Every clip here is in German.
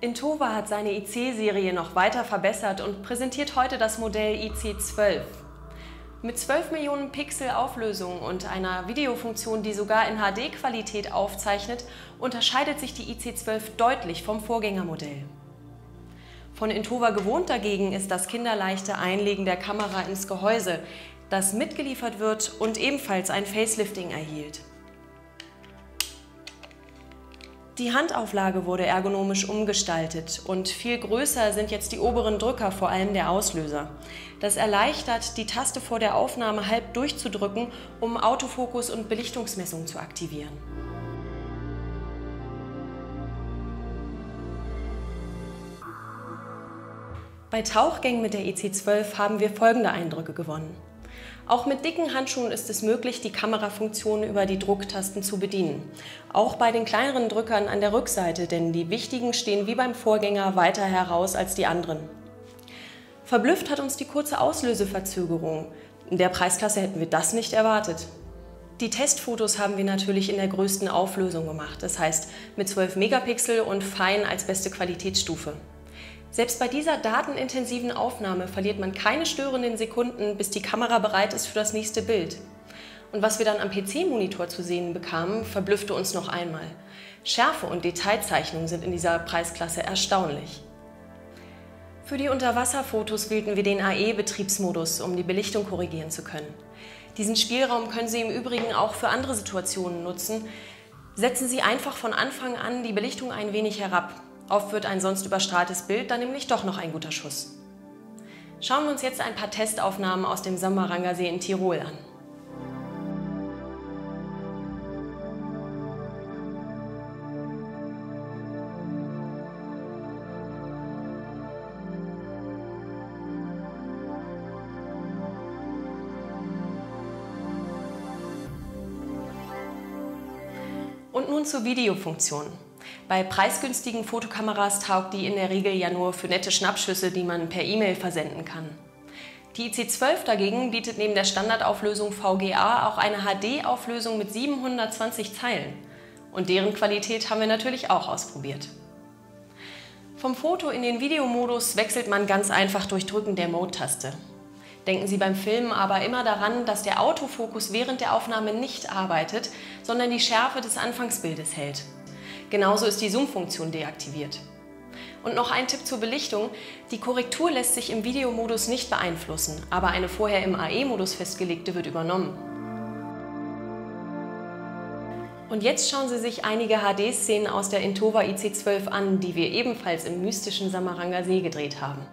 Intova hat seine IC-Serie noch weiter verbessert und präsentiert heute das Modell IC12. Mit 12 Millionen Pixel Auflösung und einer Videofunktion, die sogar in HD-Qualität aufzeichnet, unterscheidet sich die IC12 deutlich vom Vorgängermodell. Von Intova gewohnt dagegen ist das kinderleichte Einlegen der Kamera ins Gehäuse, das mitgeliefert wird und ebenfalls ein Facelifting erhielt. Die Handauflage wurde ergonomisch umgestaltet und viel größer sind jetzt die oberen Drücker, vor allem der Auslöser. Das erleichtert, die Taste vor der Aufnahme halb durchzudrücken, um Autofokus und Belichtungsmessung zu aktivieren. Bei Tauchgängen mit der IC12 haben wir folgende Eindrücke gewonnen. Auch mit dicken Handschuhen ist es möglich, die Kamerafunktion über die Drucktasten zu bedienen. Auch bei den kleineren Drückern an der Rückseite, denn die wichtigen stehen wie beim Vorgänger weiter heraus als die anderen. Verblüfft hat uns die kurze Auslöseverzögerung. In der Preisklasse hätten wir das nicht erwartet. Die Testfotos haben wir natürlich in der größten Auflösung gemacht, das heißt mit 12 Megapixel und fein als beste Qualitätsstufe. Selbst bei dieser datenintensiven Aufnahme verliert man keine störenden Sekunden, bis die Kamera bereit ist für das nächste Bild. Und was wir dann am PC-Monitor zu sehen bekamen, verblüffte uns noch einmal. Schärfe und Detailzeichnung sind in dieser Preisklasse erstaunlich. Für die Unterwasserfotos wählten wir den AE-Betriebsmodus, um die Belichtung korrigieren zu können. Diesen Spielraum können Sie im Übrigen auch für andere Situationen nutzen. Setzen Sie einfach von Anfang an die Belichtung ein wenig herab. Oft wird ein sonst überstrahltes Bild dann nämlich doch noch ein guter Schuss. Schauen wir uns jetzt ein paar Testaufnahmen aus dem Samarangasee in Tirol an. Und nun zur Videofunktion. Bei preisgünstigen Fotokameras taugt die in der Regel ja nur für nette Schnappschüsse, die man per E-Mail versenden kann. Die IC12 dagegen bietet neben der Standardauflösung VGA auch eine HD-Auflösung mit 720 Zeilen. Und deren Qualität haben wir natürlich auch ausprobiert. Vom Foto in den Videomodus wechselt man ganz einfach durch Drücken der Mode-Taste. Denken Sie beim Filmen aber immer daran, dass der Autofokus während der Aufnahme nicht arbeitet, sondern die Schärfe des Anfangsbildes hält. Genauso ist die Zoom-Funktion deaktiviert. Und noch ein Tipp zur Belichtung: Die Korrektur lässt sich im Videomodus nicht beeinflussen, aber eine vorher im AE-Modus festgelegte wird übernommen. Und jetzt schauen Sie sich einige HD-Szenen aus der Intova IC12 an, die wir ebenfalls im mystischen Samarangasee gedreht haben.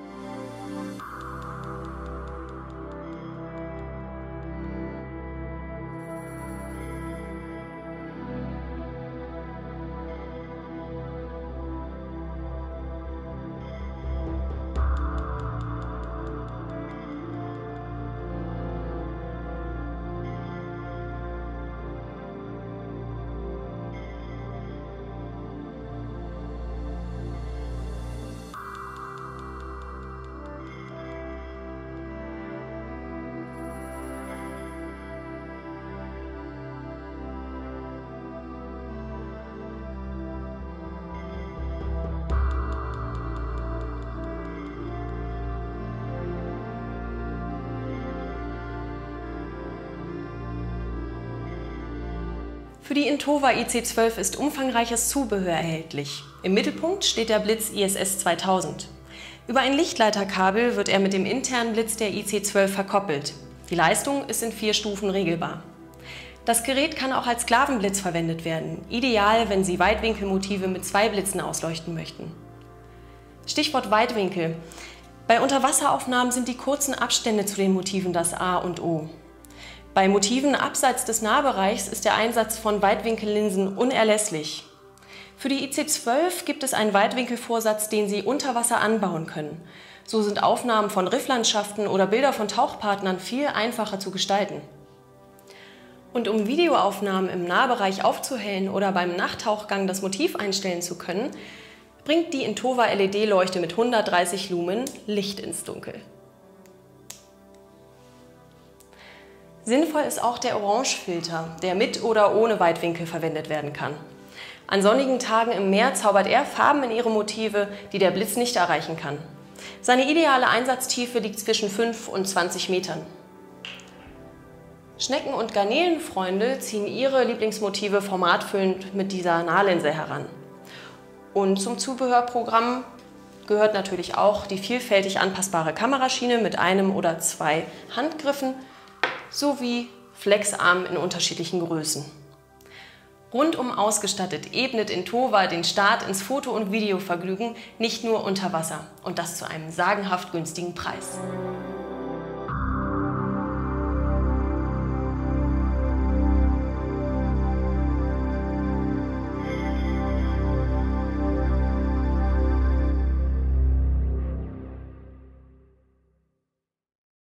Für die Intova IC12 ist umfangreiches Zubehör erhältlich. Im Mittelpunkt steht der Blitz ISS 2000. Über ein Lichtleiterkabel wird er mit dem internen Blitz der IC12 verkoppelt. Die Leistung ist in 4 Stufen regelbar. Das Gerät kann auch als Sklavenblitz verwendet werden, ideal, wenn Sie Weitwinkelmotive mit 2 Blitzen ausleuchten möchten. Stichwort Weitwinkel. Bei Unterwasseraufnahmen sind die kurzen Abstände zu den Motiven das A und O. Bei Motiven abseits des Nahbereichs ist der Einsatz von Weitwinkellinsen unerlässlich. Für die IC12 gibt es einen Weitwinkelvorsatz, den Sie unter Wasser anbauen können. So sind Aufnahmen von Rifflandschaften oder Bilder von Tauchpartnern viel einfacher zu gestalten. Und um Videoaufnahmen im Nahbereich aufzuhellen oder beim Nachttauchgang das Motiv einstellen zu können, bringt die Intova LED-Leuchte mit 130 Lumen Licht ins Dunkel. Sinnvoll ist auch der Orangefilter, der mit oder ohne Weitwinkel verwendet werden kann. An sonnigen Tagen im Meer zaubert er Farben in ihre Motive, die der Blitz nicht erreichen kann. Seine ideale Einsatztiefe liegt zwischen 5 und 20 Metern. Schnecken- und Garnelenfreunde ziehen ihre Lieblingsmotive formatfüllend mit dieser Nahlinse heran. Und zum Zubehörprogramm gehört natürlich auch die vielfältig anpassbare Kameraschiene mit einem oder zwei Handgriffen sowie Flexarmen in unterschiedlichen Größen. Rundum ausgestattet ebnet Intova den Start ins Foto- und Videovergnügen nicht nur unter Wasser und das zu einem sagenhaft günstigen Preis.